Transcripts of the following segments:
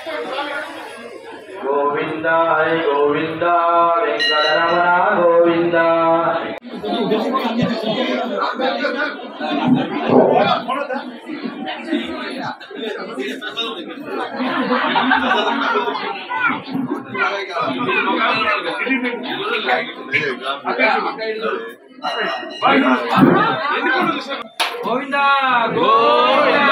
गोविंद हरे गोविंद वेंकटरमण गोविंद गोविंद गोविंद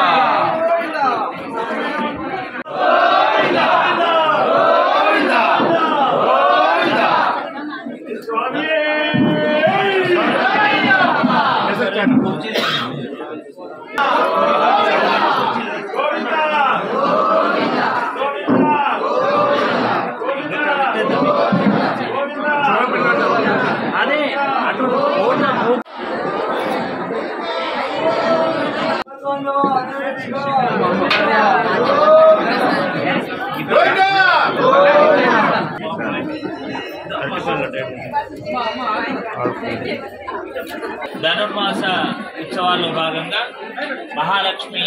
ధనుర్మాస ఉత్సవాల్లో భాగంగా మహాలక్ష్మి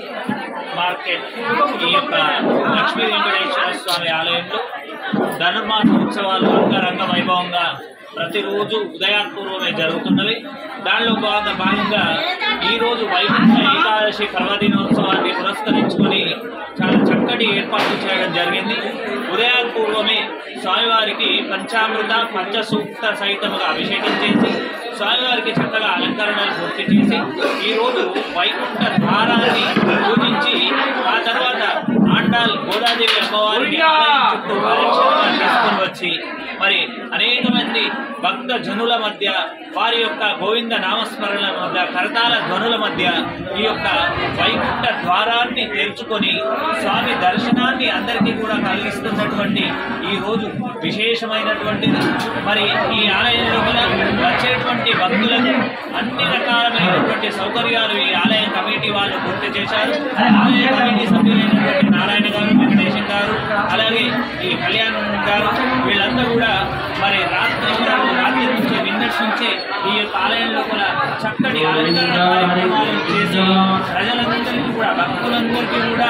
మార్కెట్ ఈ యొక్క లక్ష్మీ వెంకటేశ్వర స్వామి ఆలయంలో ధనుర్మాస ఉత్సవాలు అంగరంగ వైభవంగా ప్రతిరోజు ఉదయాత్పూర్వమే జరుగుతున్నవి. దానిలో భాగంగా ఈరోజు వైకుంఠ ఏకాదశి పర్వదినోత్సవాన్ని పురస్కరించుకొని చాలా చక్కటి ఏర్పాట్లు చేయడం జరిగింది. ఉదయాత్పూర్వమే స్వామివారికి పంచామృత పంచసూక్త సహితముగా అభిషేకం చేసి స్వామివారికి చక్కగా అలంకరణలు పూర్తి చేసి ఈరోజు వైకుంఠ ద్వారాన్ని పూజించి ఆ తర్వాత ఆండాల్ గోదాదేవి అమ్మవారిని చుట్టూ ప్రదక్షిణగా తీసుకొని వచ్చి మరి అనేక మంది భక్త జనుల మధ్య వారి యొక్క గోవింద నామస్మరణల మధ్య కరతాల ధ్వనుల మధ్య ఈ యొక్క వైకుంఠ ద్వారాన్ని తెరుచుకొని స్వామి దర్శనాన్ని అందరికీ కూడా కలిగిస్తున్నటువంటి ఈ రోజు విశేషమైనటువంటిది. మరి ఈ ఆలయంలో వచ్చేటువంటి భక్తులకు అన్ని రకాలైనటువంటి సౌకర్యాలు ఈ ఆలయ కమిటీ వాళ్ళు పూర్తి చేశారు. ఆలయ కమిటీ సభ్యులైనటువంటి నారాయణ గారు, వెంకటేశం గారు, అలాగే ఈ కళ్యాణ్ గారు వీళ్ళంతా కూడా మరి రాత్రి నుంచి నిన్నటి నుంచే ఈ యొక్క ఆలయంలో కూడా చక్కటి అలంకరణ కార్యక్రమాలు చేసి ప్రజలందరికీ కూడా భక్తులందరికీ కూడా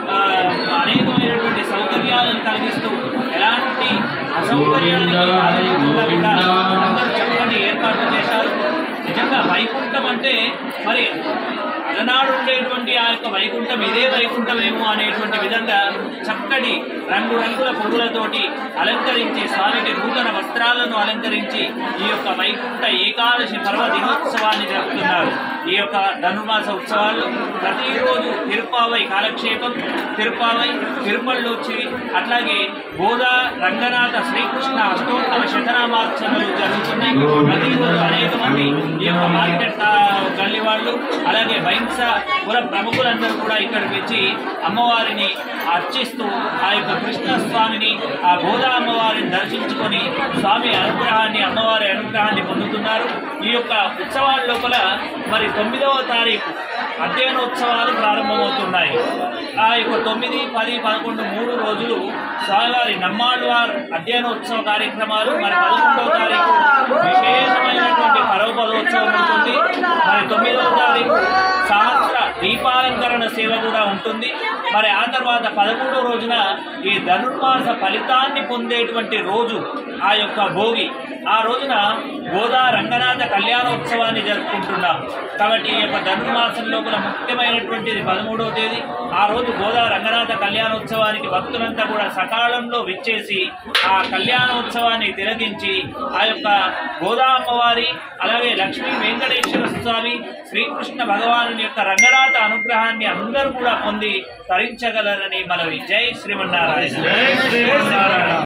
అనేకమైనటువంటి సౌకర్యాలను కలిగిస్తూ ఎలాంటి అసౌకర్యాన్ని కూడా అందరూ చక్కటి ఏర్పాట్లు చేశారు. నిజంగా వైకుంఠం అంటే మరి అలనాడు ఉండేటువంటి ఆ యొక్క వైకుంఠం ఇదే వైకుంఠమేమో అనేటువంటి విధంగా చక్కటి రంగురంగుల పువ్వులతోటి అలంకరించి స్వామికి నూతన వస్త్రాలను అలంకరించి ఈ యొక్క వైకుంఠ ఏకాదశి పర్వదినోత్సవాన్ని జరుపుతున్నారు. ఈ యొక్క ధనుర్మాస ఉత్సవాల్లో ప్రతిరోజు తిరుప్పావై కాలక్షేపం, తిరుప్పావై తిరుమలొచ్చి అట్లాగే గోదా రంగనాథ శ్రీకృష్ణ అష్టోత్తమ శతనామార్చనలు జరుగుతున్నాయి. ప్రతిరోజు అనేక మంది ఈ యొక్క మార్కెట్ గల్లి వాళ్ళు అలాగే పుర ప్రముఖులందరూ కూడా ఇక్కడికి వచ్చి అమ్మవారిని అర్చిస్తూ ఆ యొక్క కృష్ణస్వామిని ఆ గోదా అమ్మవారిని దర్శించుకొని స్వామి అనుగ్రహాన్ని అమ్మవారి అనుగ్రహాన్ని పొందుతున్నారు. ఈ యొక్క ఉత్సవాల లోపల మరి 9వ తారీఖు అధ్యయనోత్సవాలు ప్రారంభమవుతున్నాయి. ఆ యొక్క 9, 10, 11, 3 రోజులు స్వామివారి నమ్మాళ్వార్ అధ్యయనోత్సవ కార్యక్రమాలు. మరి 11వ తారీఖు విశేషమైనటువంటి పరోపదోత్సవం ఉంటుంది. మరి 9వ తారీఖు సహస్ర దీపాలంకరణ సేవ కూడా ఉంటుంది. మరి ఆ తర్వాత 13వ రోజున ఈ ధనుర్మాస ఫలితాన్ని పొందేటువంటి రోజు ఆ యొక్క భోగి. ఆ రోజున గోదా రంగనాథ కళ్యాణోత్సవాన్ని జరుపుకుంటున్నాం. కాబట్టి ఈ యొక్క ధనుర్మాసం లోపల ముఖ్యమైనటువంటిది 13వ తేదీ. ఆ రోజు గోదా రంగనాథ కళ్యాణోత్సవానికి భక్తులంతా కూడా సకాలంలో విచ్చేసి ఆ కళ్యాణోత్సవాన్ని తిలకించి ఆ యొక్క గోదా అమ్మవారి అలాగే లక్ష్మీ వెంకటేశ్వర స్వామి శ్రీకృష్ణ భగవాను యొక్క రంగనాథ అనుగ్రహాన్ని అందరూ కూడా పొంది తరించగలరని మనవి. జై శ్రీమన్నారాయణ.